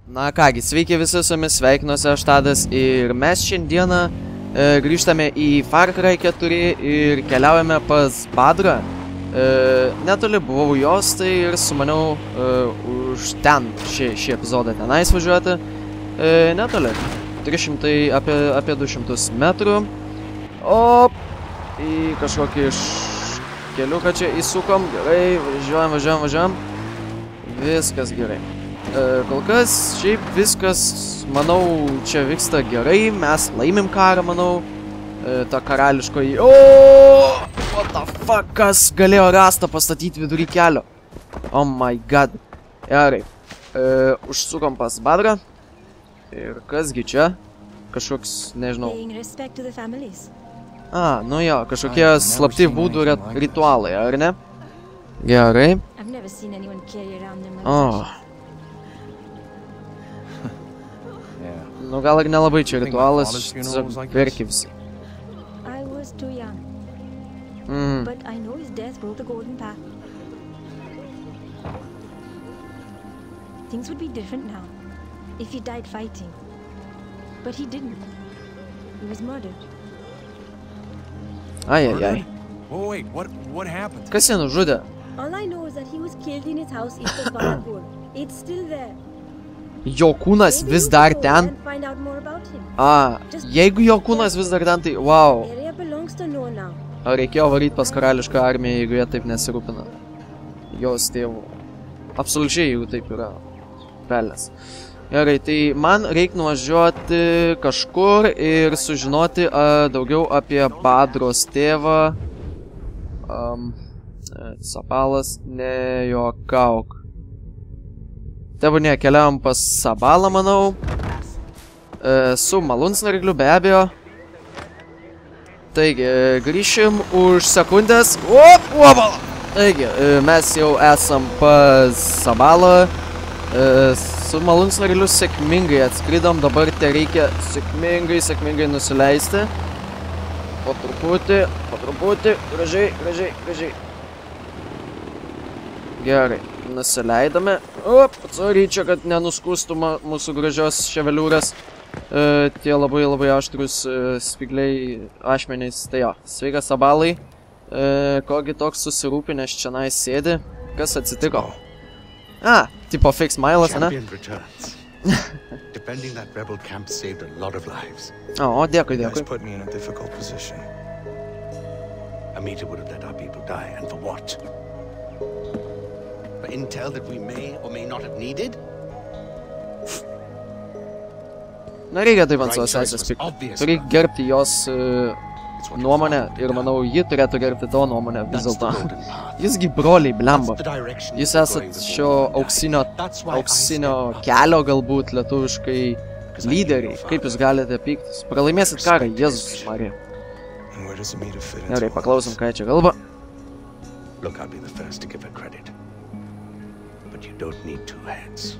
Na kągi, sveiki visi, su jumis sveikinuosi aš Tadas ir mes šiandieną grįžtame į Far Cry 4 ir keliaujame pas Badrą. Netoli buvau jos, tai ir sumaniau už ten šį epizodą tenais važiuoti. Netoli, 300, apie 200 metrų. O į kažkokį iš keliuką čia įsukom, gerai, važiuojam. Viskas gerai. Kol kas, šiaip viskas, manau, čia vyksta gerai, mes laimim karą, manau, ta karališkoji... What the fuck, kas galėjo rastą pastatyti vidury kelio? Oh my god. Gerai, užsukom pas Badrą. Ir kasgi čia? Kažkoks, nežinau. Nu jo, kažkokie slapti vūdų ritualai, ar ne? Gerai. Nu gal ir nelabai čia ritualas, tiesiog verkia visi. Things would be different now if he died fighting. But he didn't. He was murdered. Ai. Oh wait, what happened? Kas jį nužudė? All I know is that he was killed in his house east of Balapur. It's still there. Jo kūnas vis dar ten? Jeigu jo kūnas vis dar ten, tai wow. Ar reikėjo varyti pas karališką armiją, jeigu jie taip nesirūpina jos tėvų? Absoliučiai, jeigu taip yra. Velnes. Gerai, tai man reikia nuvažiuoti kažkur ir sužinoti daugiau apie Badros tėvą. Sabalas, nejuokauk. Tebūnie, keliavom pas Sabalą, manau. Su malūnsnargliu, be abejo. Taigi, grįšim už sekundės. Taigi, mes jau esam pas Sabalą. Su malūnsnargliu sėkmingai atskridom. Dabar te reikia sėkmingai nusileisti. Po truputį. Gražiai. Gerai, nusileidome. Sorry, čia, kad nenuskustų mūsų gražios ševeliūrės. Tie labai aštrus spigliai ašmenys. Tai jo, sveikas Sabalai. Kogi toks susirūpinęs čia sėdi. Kas atsitiko? Tipo fake smile'as, ne? O, dėkui. Intel that we may or may not have needed? Na, reikia taip ant savo sesės pikti. Turi gerbti jos nuomonę ir manau, ji turėtų gerbti tavo nuomonę vis dėlto. Jūsgi broliai, blemba. Jūs esat šio auksinio kelio galbūt lietuviškai lyderiai. Kaip jūs galite pyktis? Pralaimėsit karą, Jėzus Marija. Gerai, paklausom, ką čia kalba. Look, I'll be the first to give her credit. But you don't need two heads.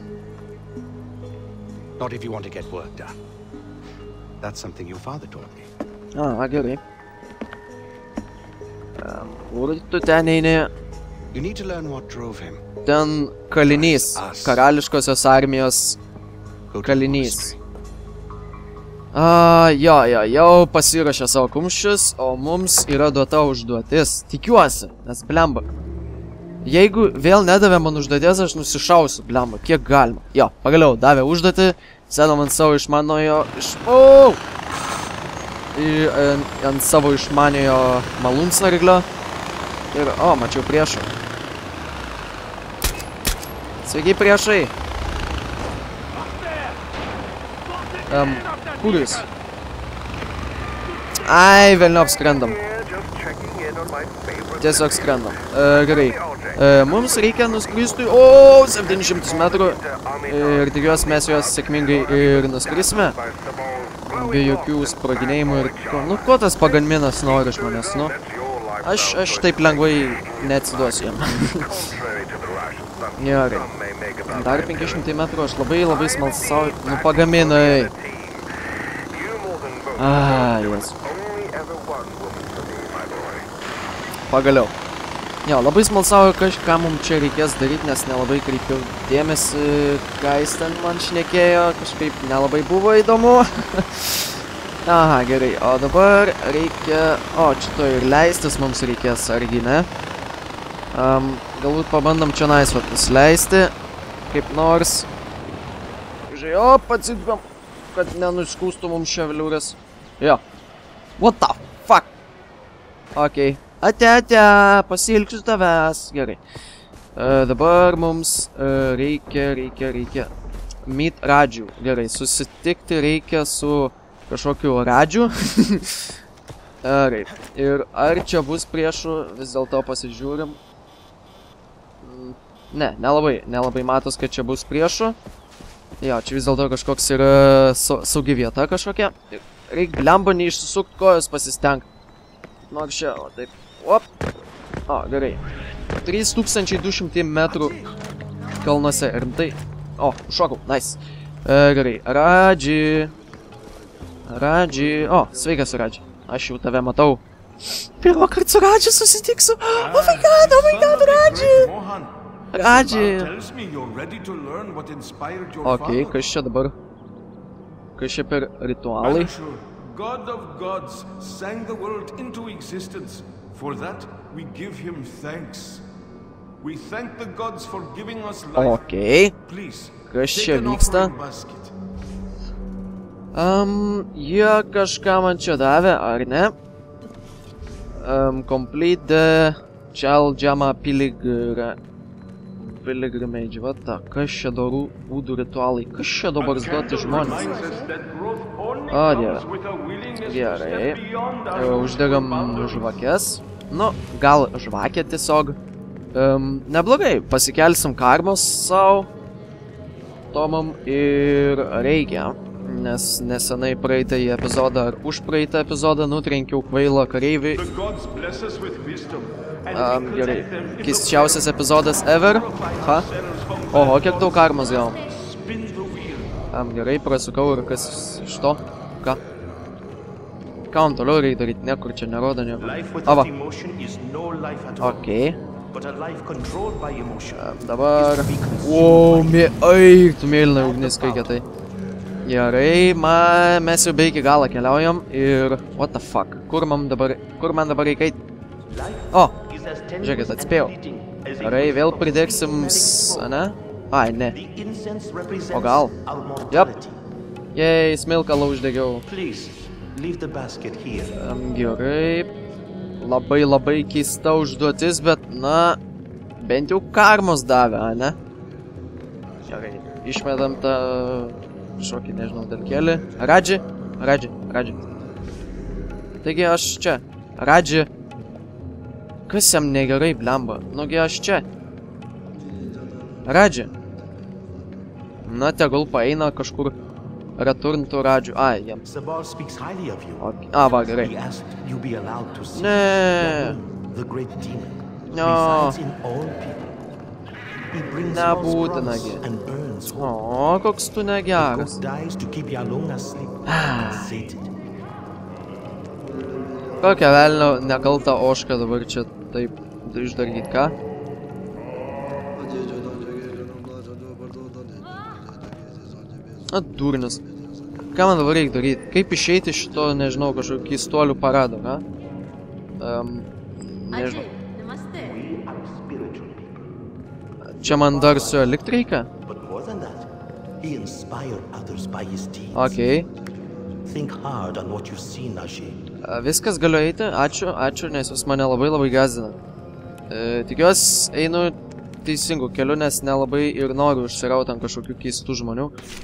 Not if you want to get work done. That's something your father taught me. Gerai. Kur tu ten eini? You need to learn what drove him. Ten kalinys. Karališkosios armijos kalinys. Jau pasiruošė savo kumščius, o mums yra duota užduotis. Tikiuosi, nes blemba. Jeigu vėl nedavė man užduoties, aš nusišausiu, blemba, kiek galima. Jo, pagaliau, davė užduotį, sėdom ant savo išmaniojo... ant savo išmaniojo malūnsnarglio. Ir, mačiau priešą. Sveiki, priešai. Kur jūs? Velniop skrendam. Tiesiog skrendam. Gerai. Mums reikia nuskristi 700 metrų. Ir tikiuosi mes juos sėkmingai ir nuskrisime. Be jokių sprogdinėjimų ir... ko tas paganminas nori iš manęs, Aš taip lengvai neatsiduosiu jam. Gerai. Dar 500 metrų, aš labai smalsauju. Pagaminai. Jas. Pagaliau. Jo, labai smalsauju, ką mums čia reikės daryti, nes nelabai kreipiau dėmesį, ką jis ten man šnekėjo, kažkaip nelabai buvo įdomu. Aha, gerai, o dabar reikia... O, šito ir leistis mums reikės, argi ne? Galbūt pabandom čia naisvat pasileisti, kaip nors. Žiūrėjau, atsidvėm, kad nenuskūstų mums ševeliūrės. Jo. What the fuck? Okei. Ate, pasilgsiu tavęs. Gerai. Dabar mums reikia meet Radžių. Gerai, susitikti reikia su kažkokiu Radžiu. Gerai. Ir ar čia bus priešų, vis dėlto pasižiūrim. Ne, nelabai matos, kad čia bus priešų. Jo, čia vis dėlto kažkoks yra saugi vieta kažkokia. Reik blembo neišsisukti kojos pasistengti. Nors čia, o taip. Op. O, gerai. 3200 metrų kalnuose. Rimtai. O, užšokau. Nice. Gerai. Radži. O, sveikas, Radži. Aš jau tave matau. Pirmą kartą su Radži susitiksiu. Oh my god, Radži. Radži. Ok, kas čia dabar? Kas čia per ritualai? God of gods sang the world into existence. For that, we give him thanks. We thank the gods for giving us life. Ok. Please, kas čia vyksta? Jie kažką man čia davė, ar ne? Complete the Chaljama pilgrimage. Vata, kas čia darų būdų ritualai? Kas čia dabar duoti žmonės? O, dieve. Gerai. Uždegam žvakės. Nu, gal žvakė tiesiog. Neblogai. Pasikelsim karmos savo. Tomam ir reikia. Nes nesenai praeitąjį epizodą ar už praeitą epizodą nutrenkiau kvailą kareivį. Gerai. Keisčiausias epizodas ever. Ha? Oho, kiek daug karmos gavom. Gerai, prasukau ir kas iš to? Ką? Ką man toliau reikia daryti? Niekur čia nerodo nieko. Ava. Ok. Dabar... O, tu mėlyna ugnis kaikia tai. Gerai, mes jau beveik į galą keliaujam ir... What the fuck? Kur man dabar reikia eiti? O, žiūrėkit, atspėjau. Gerai, vėl pridėksim... Ne? Ai, ne. O gal? Jop. Jei, smilkalą uždegiau. Gerai. Labai keista užduotis, bet, na... Bent jau karmos davė, ne? Gerai, išmetam tą... Šokį, nežinau, dalkelį. Radži. Taigi aš čia. Radži. Kas jam negerai, blemba? Nugi aš čia. Radži. Na, tegul paeina kažkur returntų Radžių. Ai, jam. A, va, gerai. Ne. No. Nebūtinagi. O, koks tu negeras. Kokia velnio nekalta oška dabar čia taip išdargyt, ką? A, durnis. Ką man dabar reikia daryti? Kaip išeiti šito, nežinau, kažkokio keistuolių parado, ką? Nežinau. Čia man dar su likt reikia? Okei. Viskas galiu eiti, ačiū, nes jūs mane labai gąsdina. Tikiuosi einu teisingu keliu, nes nelabai ir noriu užsirauti ant kažkokių keistų žmonių.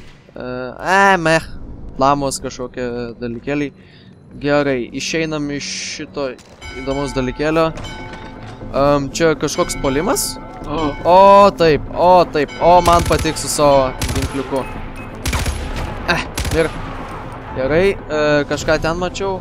Lamos kažkokie dalykėliai. Gerai, išeinam iš šito įdomus dalykėlio. Čia kažkoks polimas? O, taip, o, man patiks su savo ginkliuku. Ir gerai, kažką ten mačiau.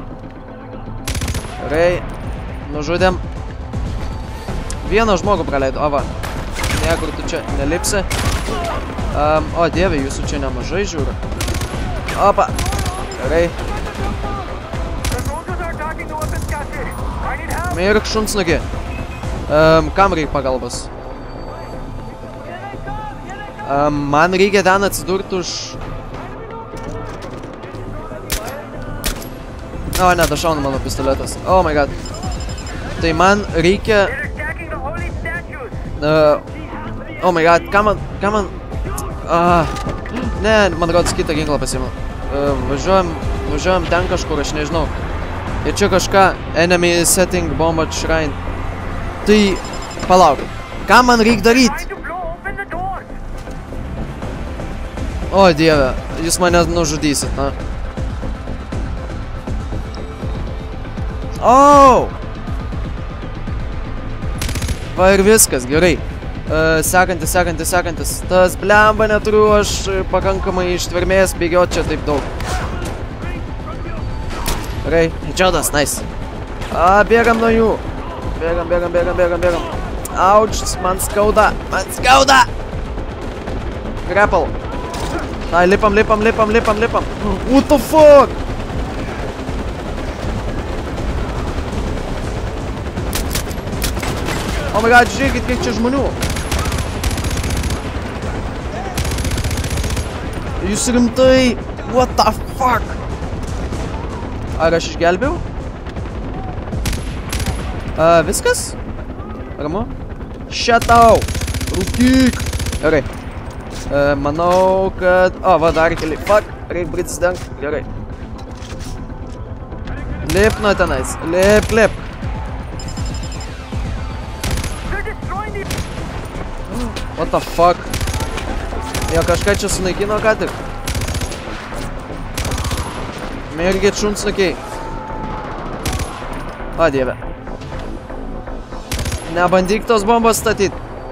Gerai, nužudėm. Vieną žmogų praleido, o va. Niekur tu čia nelipsi. O, dieve, jūsų čia nemažai žiūriu. Opa, gerai. Mirk, šunsnugi. Kam reikia pagalbos? Man reikia ten atsidurti už... O, ne, dašauna mano pistoletas. Oh my god. Tai man reikia... Oh my god, ką man... Ne, man rodos kitą ginklą pasiimu. Važiuojam ten kažkur, aš nežinau. Ir čia kažką, enemy setting bomb at shrine. Tai, palauk, ką man reikia daryti? O, dieve, jūs mane nužudysit, na. O! Va ir viskas, gerai. Sekantis. Tas blemba neturiu aš pakankamai ištvermės bėgiot čia taip daug. Gerai, headshotas, nice. Bėgam nuo jų. Bėgam. Auč, man skauda. Grapple. Tai, lipam. What the fuck? Oh my god, žiūrėkit, kiek čia žmonių. Jūs rimtai? What the fuck? Ar aš išgelbėjau? Viskas? Ramu? Šetau! Rūkyk! Gerai. Manau, kad... O, va, dar keli. Fuck! Reik bridsdengt. Gerai. Lip nuo tenais. Lip. What the fuck? Jo, kažką čia sunaikino ką tik. Mergit šunsnukiai. O, dieve. Nebandyk tos bombos statyt.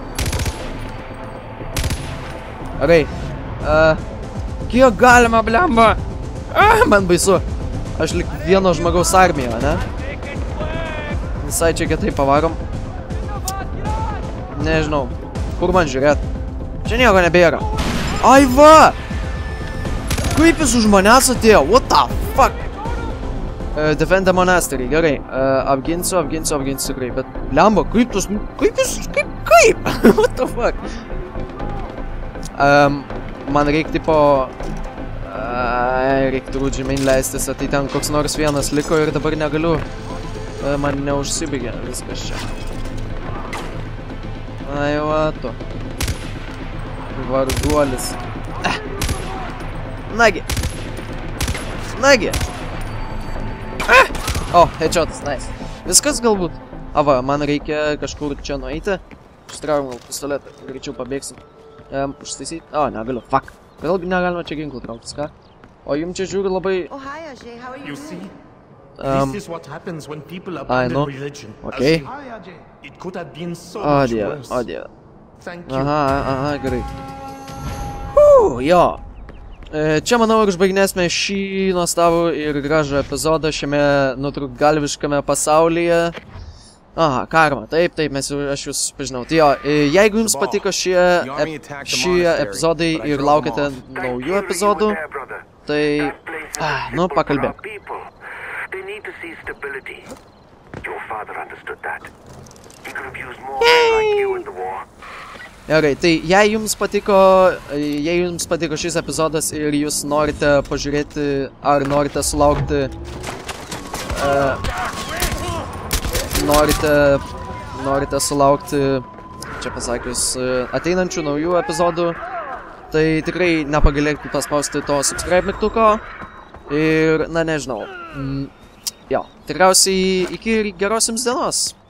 Gerai. Kiek galima, blemba? Man baisu. Aš lik vieno žmogaus armijo, ne? Visai čia kitaip pavarom. Nežinau. Kur man žiūrėt? Čia nieko nebėra. Ai va! Kaip jis už manęs atėjo? What the fuck? Defend the monastery, gerai. Apginsiu, gerai. Bet, blemba, kaip tos... Kaip jis... Kaip? What the fuck? Man reik tipo... Reik turbūt žemyn leistis, tai ten koks nors vienas liko ir dabar negaliu. Man neužsibėgė viskas čia. Ai, va tu. Varduolis. Nagi. O, headshotas, nice. Viskas galbūt. Va, man reikia kažkur čia nueiti. Ištraukam gal pistoletą, greičiau pabėgsim. Užtaisyti. O, negaliu, fuck. Kodėl negalima čia ginklų trauktis, ką? O jums čia žiūri labai... You see? This is what happens when people abandon religion. Okay. It could have been so much worse. O dieve. Thank you. Aha, gerai. Jo. Čia, manau, ir užbaiginėsime šį nuostabų ir gražų epizodą šiame nutrūktgalviškame pasaulyje. Aha, karma. Taip, aš jūs pažinau. Tai jo, jeigu jums patiko šie epizodai ir laukiate naujų epizodų, tai... Nu, pakalbėk. They need to see stability. Your father understood that. He could have used more men like you in the war. Gerai, tai jei jums patiko šis epizodas ir jūs norite pažiūrėti, ar norite sulaukti... Norite sulaukti, čia pasakius, ateinančių naujų epizodų, tai tikrai nepagailėkite paspausti to subscribe mygtuko. Ir, na nežinau. Jo, tikriausiai iki geros jums dienos.